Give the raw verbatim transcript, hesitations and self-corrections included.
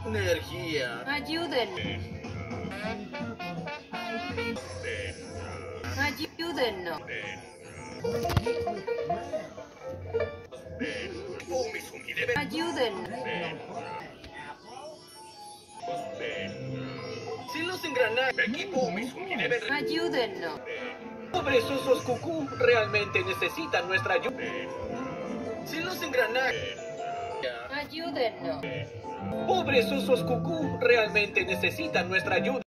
Energía. Ayúdennos. Ayúdennos. Ayúdennos. Sin los engranajes, equipo Mizumi debe... Ayúdennos. Pobres osos cucú realmente necesitan nuestra ayuda. Sin los engranajes... Ayúdennos. Pobres osos cucú realmente necesitan nuestra ayuda.